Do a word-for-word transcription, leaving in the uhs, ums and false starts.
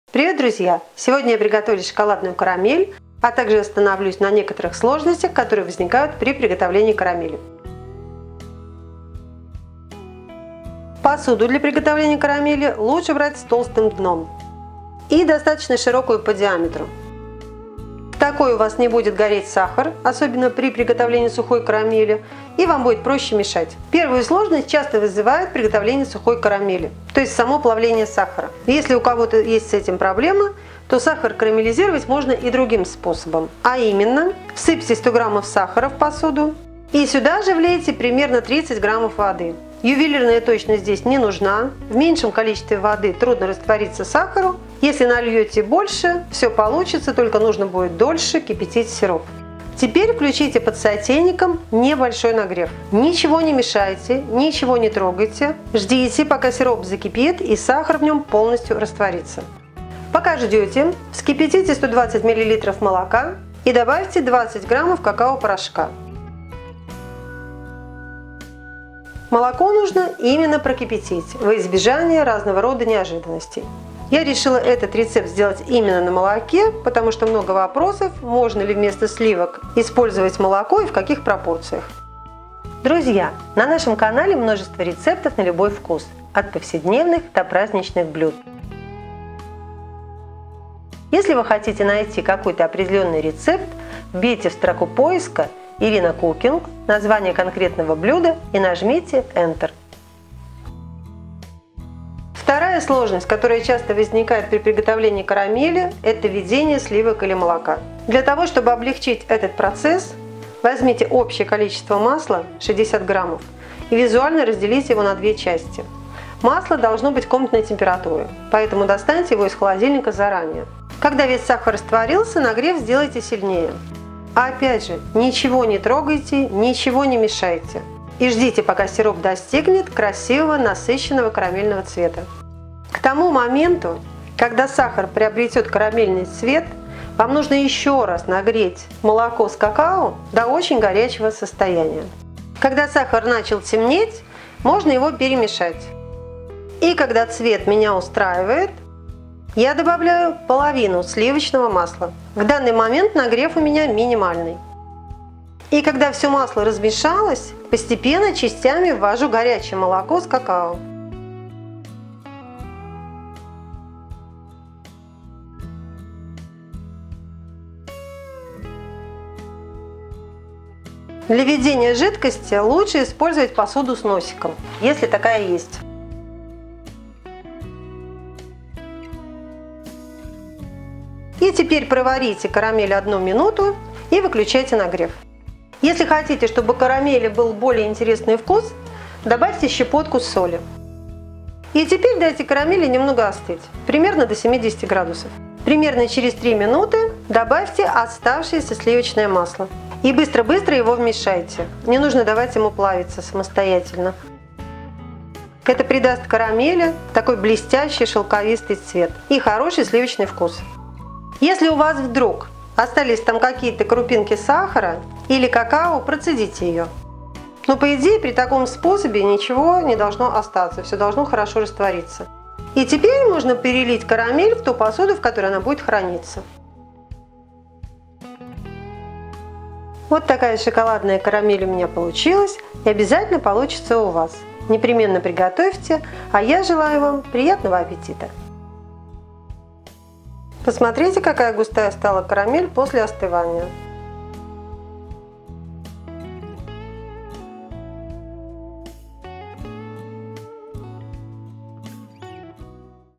Привет, друзья! Сегодня я приготовлю шоколадную карамель, а также остановлюсь на некоторых сложностях, которые возникают при приготовлении карамели. Посуду для приготовления карамели лучше брать с толстым дном и достаточно широкую по диаметру. В такой у вас не будет гореть сахар, особенно при приготовлении сухой карамели, и вам будет проще мешать. Первую сложность часто вызывает приготовление сухой карамели, то есть само плавление сахара. Если у кого-то есть с этим проблема, то сахар карамелизировать можно и другим способом. А именно, всыпьте сто граммов сахара в посуду и сюда же влейте примерно тридцать граммов воды. Ювелирная точность здесь не нужна. В меньшем количестве воды трудно раствориться сахару. Если нальете больше, все получится, только нужно будет дольше кипятить сироп. Теперь включите под сотейником небольшой нагрев. Ничего не мешайте, ничего не трогайте. Ждите, пока сироп закипит и сахар в нем полностью растворится. Пока ждете, вскипятите сто двадцать миллилитров молока и добавьте двадцать граммов какао-порошка. Молоко нужно именно прокипятить, во избежание разного рода неожиданностей. Я решила этот рецепт сделать именно на молоке, потому что много вопросов, можно ли вместо сливок использовать молоко и в каких пропорциях. Друзья, на нашем канале множество рецептов на любой вкус, от повседневных до праздничных блюд. Если вы хотите найти какой-то определенный рецепт, вбейте в строку поиска «Ирина Кукинг», название конкретного блюда и нажмите Enter. Вторая сложность, которая часто возникает при приготовлении карамели, это введение сливок или молока. Для того, чтобы облегчить этот процесс, возьмите общее количество масла, шестьдесят граммов, и визуально разделите его на две части. Масло должно быть комнатной температуры, поэтому достаньте его из холодильника заранее. Когда весь сахар растворился, нагрев сделайте сильнее. А опять же, ничего не трогайте, ничего не мешайте. И ждите, пока сироп достигнет красивого насыщенного карамельного цвета. К тому моменту, когда сахар приобретет карамельный цвет, вам нужно еще раз нагреть молоко с какао до очень горячего состояния. Когда сахар начал темнеть, можно его перемешать. И когда цвет меня устраивает, я добавляю половину сливочного масла. В данный момент нагрев у меня минимальный. И когда все масло размешалось, постепенно частями ввожу горячее молоко с какао. Для введения жидкости лучше использовать посуду с носиком, если такая есть. И теперь проварите карамель одну минуту и выключайте нагрев. Если хотите, чтобы у карамели был более интересный вкус, добавьте щепотку соли. И теперь дайте карамели немного остыть, примерно до семидесяти градусов. Примерно через три минуты добавьте оставшееся сливочное масло. И быстро-быстро его вмешайте. Не нужно давать ему плавиться самостоятельно. Это придаст карамели такой блестящий шелковистый цвет и хороший сливочный вкус. Если у вас вдруг остались там какие-то крупинки сахара или какао, процедите ее. Но по идее при таком способе ничего не должно остаться, все должно хорошо раствориться. И теперь можно перелить карамель в ту посуду, в которой она будет храниться. Вот такая шоколадная карамель у меня получилась, и обязательно получится у вас. Непременно приготовьте, а я желаю вам приятного аппетита! Посмотрите, какая густая стала карамель после остывания.